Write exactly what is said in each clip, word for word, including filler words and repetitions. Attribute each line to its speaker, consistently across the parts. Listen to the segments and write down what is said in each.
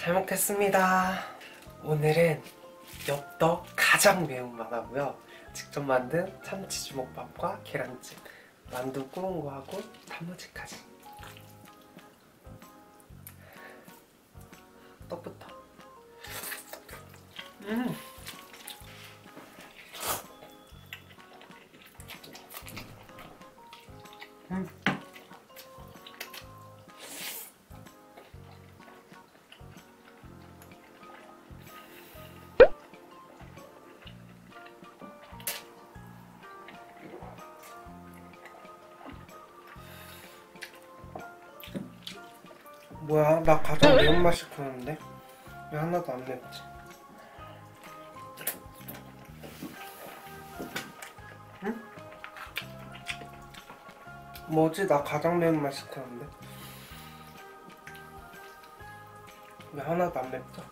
Speaker 1: 잘 먹겠습니다. 오늘은 엽떡 가장 매운맛 하고요. 직접 만든 참치 주먹밥과 계란찜, 만두 구운 거 하고 단무지까지. 떡부터. 음. 음. 뭐야, 나 가장 매운맛 시켰는데 왜 하나도 안 맵지? 응? 뭐지? 나 가장 매운맛 시켰는데 왜 하나도 안 맵죠?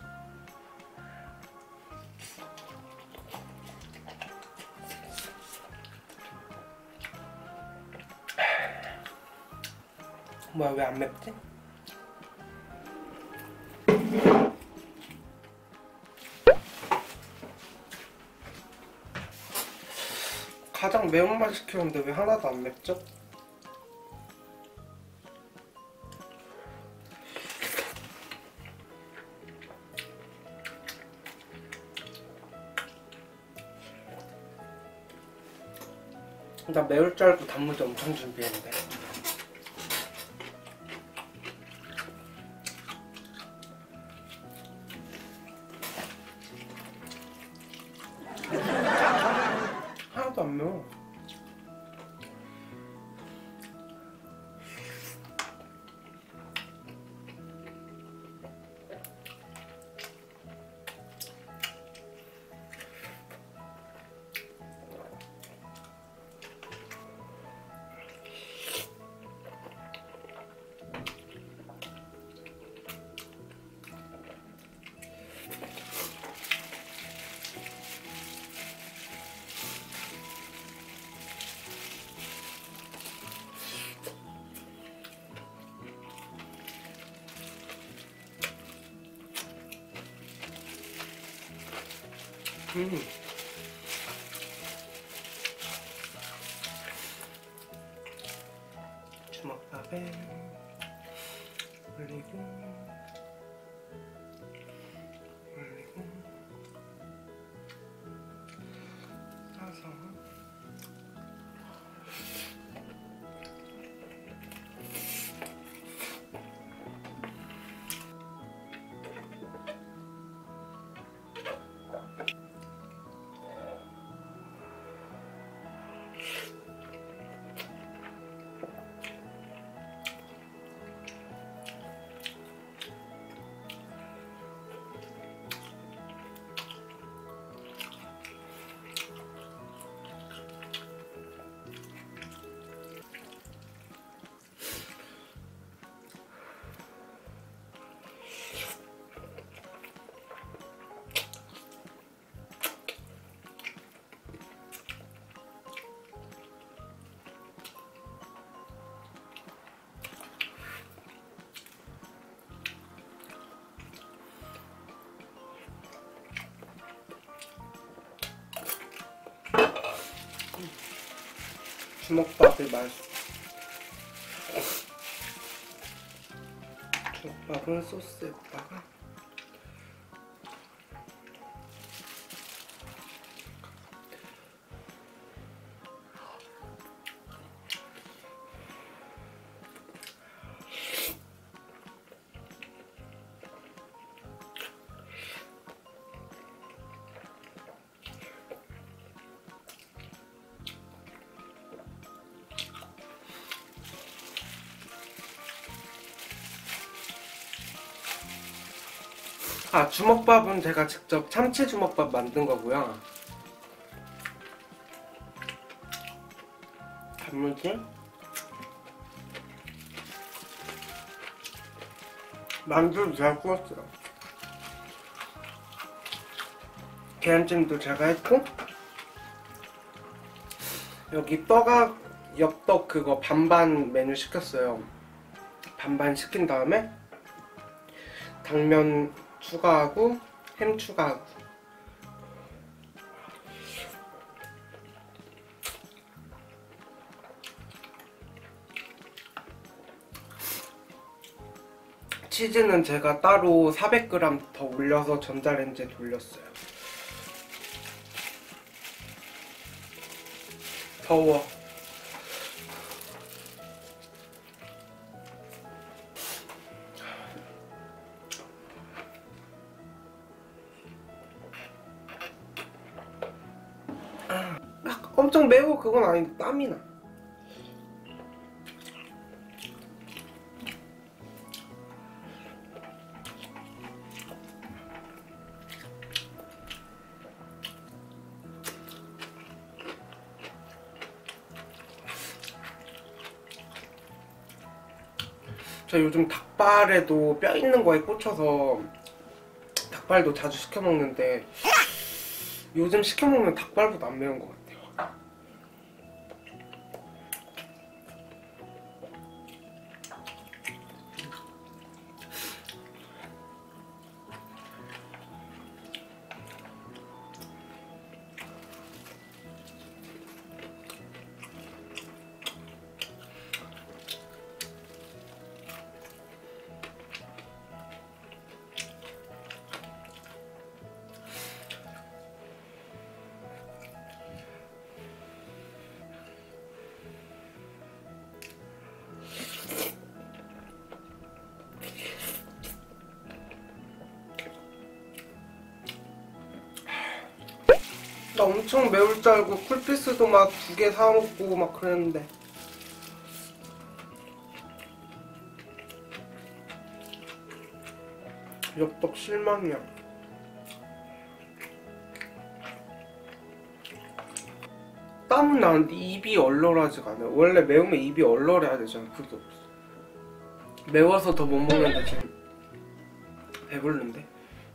Speaker 1: 뭐야, 왜 안 맵지? 가장 매운맛 시켰는데 왜 하나도 안 맵죠? 나 매울 줄 알고 단무지 엄청 준비했는데. 하나도 안 매워. 음. 주먹밥에 올리고 올리고 싸서 주먹밥이 맛있어. 주먹밥을 소스에다가 아, 주먹밥은 제가 직접 참치 주먹밥 만든 거고요. 단무지, 만두도 제가 구웠어요. 계란찜도 제가 했고, 여기 떡아 엽떡 그거 반반 메뉴 시켰어요. 반반 시킨 다음에 당면 추가하고 햄 추가하고. 치즈는 제가 따로 사백 그램 더 올려서 전자레인지에 돌렸어요. 더워. 막 엄청 매워 그건 아닌데 땀이 나. 저 요즘 닭발에도 뼈 있는 거에 꽂혀서 닭발도 자주 시켜 먹는데 요즘 시켜 먹는 닭발보다 안 매운 것 같아요. 나 엄청 매울 줄 알고 쿨피스도 막 두 개 사먹고 막 그랬는데 엽떡 실망이야. 땀은 나는데 입이 얼얼하지가 않아요. 원래 매우면 입이 얼얼해야 되잖아. 그게 없어. 매워서 더 못 먹는데 지금 배부른데?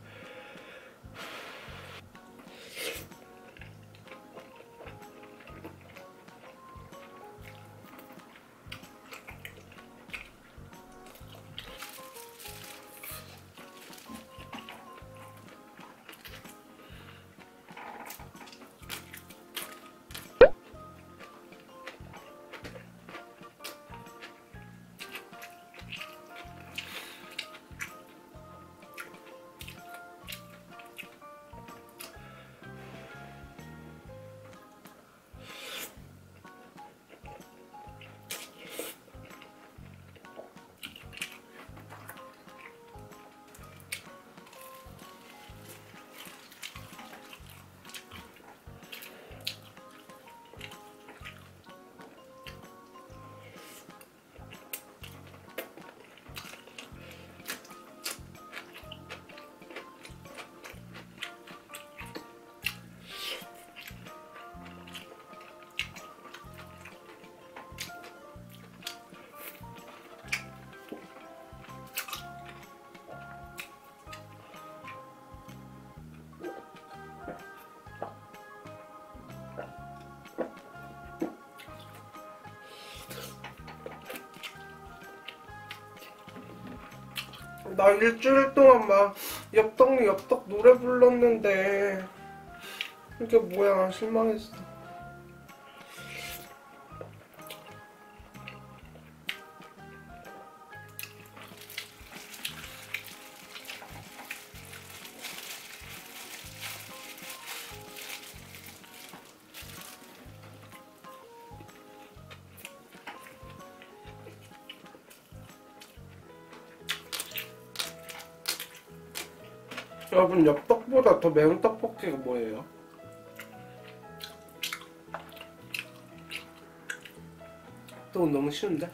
Speaker 1: 나 일주일 동안 막 엽떡 엽떡 노래 불렀는데 이게 뭐야. 실망했어. 여러분, 엽떡보다 더 매운 떡볶이가 뭐예요? 또 너무 쉬운데?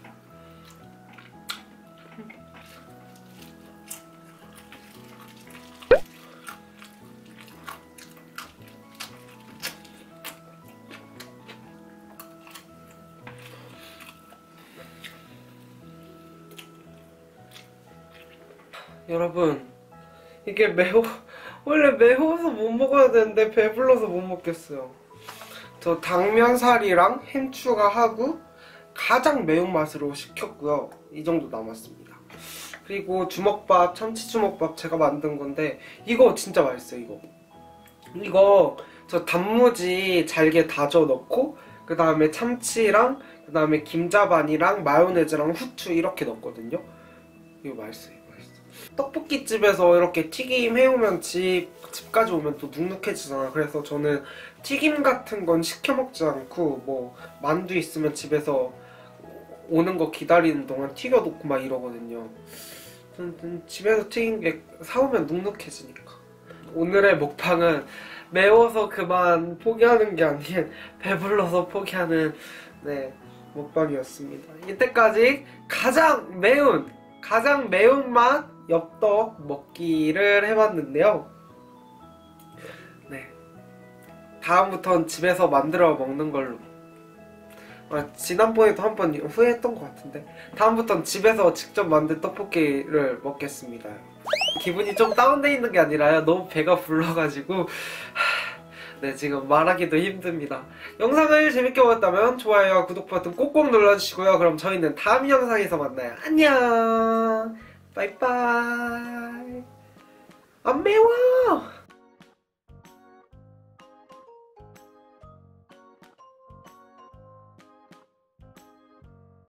Speaker 1: 여러분, 이게 매워, 원래 매워서 못 먹어야 되는데 배불러서 못 먹겠어요. 저 당면살이랑 햄 추가하고 가장 매운맛으로 시켰고요. 이 정도 남았습니다. 그리고 주먹밥, 참치 주먹밥 제가 만든 건데 이거 진짜 맛있어요. 이거 이거 저 단무지 잘게 다져 넣고 그 다음에 참치랑 그 다음에 김자반이랑 마요네즈랑 후추 이렇게 넣었거든요. 이거 맛있어요. 이거 맛있어. 떡볶이집에서 이렇게 튀김 해오면 집, 집까지 오면 또 눅눅해지잖아. 그래서 저는 튀김 같은 건 시켜 먹지 않고 뭐 만두 있으면 집에서 오는 거 기다리는 동안 튀겨놓고 막 이러거든요. 저는 집에서 튀긴 게 사오면 눅눅해지니까. 오늘의 먹방은 매워서 그만 포기하는 게 아닌 배불러서 포기하는 네 먹방이었습니다. 이때까지 가장 매운 가장 매운맛 엽떡 먹기를 해봤는데요. 네 다음부턴 집에서 만들어 먹는 걸로. 아, 지난번에도 한번 후회했던 것 같은데 다음부턴 집에서 직접 만든 떡볶이를 먹겠습니다. 기분이 좀 다운돼 있는 게 아니라요, 너무 배가 불러가지고 네 지금 말하기도 힘듭니다. 영상을 재밌게 보셨다면 좋아요와 구독 버튼 꼭꼭 눌러주시고요. 그럼 저희는 다음 영상에서 만나요. 안녕. 빠이빠이. 안 매워.